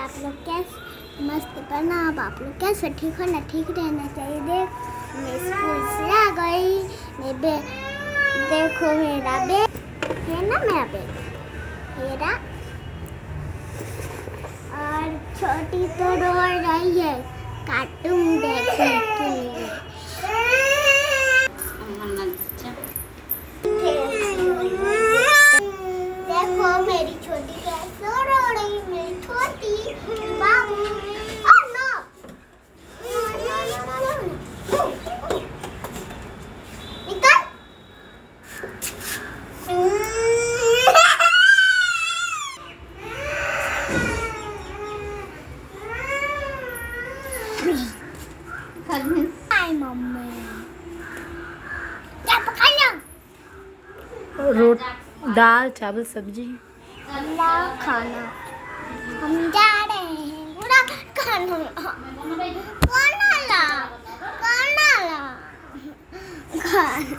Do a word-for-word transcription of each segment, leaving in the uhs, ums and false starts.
आप लोग कैसे मस्त करना। अब आप लोग कैसे ठीक होना, ठीक रहना चाहिए। देख मैं स्कूल से आ गई। मैं बे देखो मेरा बैग है ना, मेरा बैग मेरा। और छोटी तो रो रही है कार्टून देखने के लिए। देखो मेरी छोटी कैसे रो रही, मेरी छोटी बाबू। ओह नो, निकल। हाय मम्मी, क्या पकाया? रोट दाल चावल सब्जी खाना। हम जा रहे हैं पूरा खाना। खाना ला, खाना ला, खाना।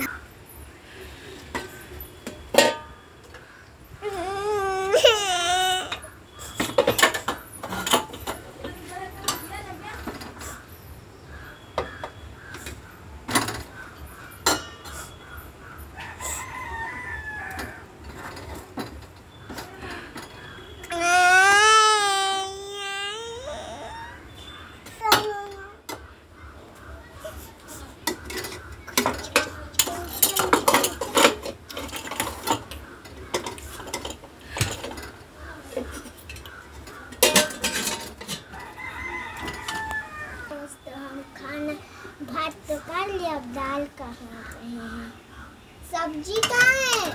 भात तो कर लिया, अब दाल कहाँ है? सब्जी कहाँ है?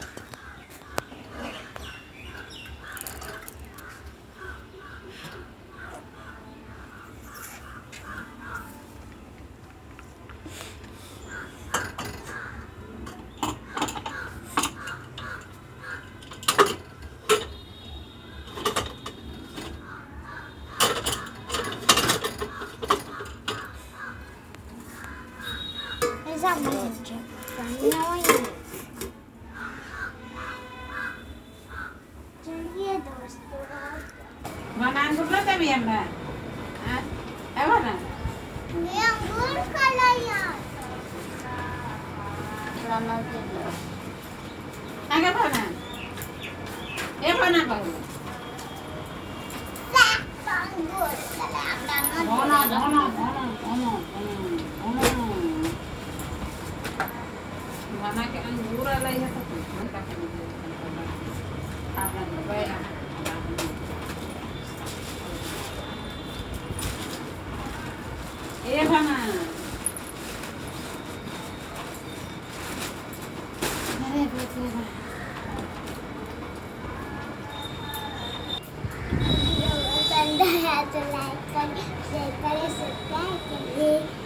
चलिए दोस्तों, mana anggurnya tapi ya mbak? Eh mana? ये अंगूर खा लिया। लाना के लो। Agak mana? Eh mana kau? अंगूर Mana mana mana mana mana. Mana ke anggur lah ya tu? Mana ke anggur? Apa apa ya? Eh mana? Ada betul. पसंद आया तो लाइक करें, शेयर करें, सब्सक्राइब करें।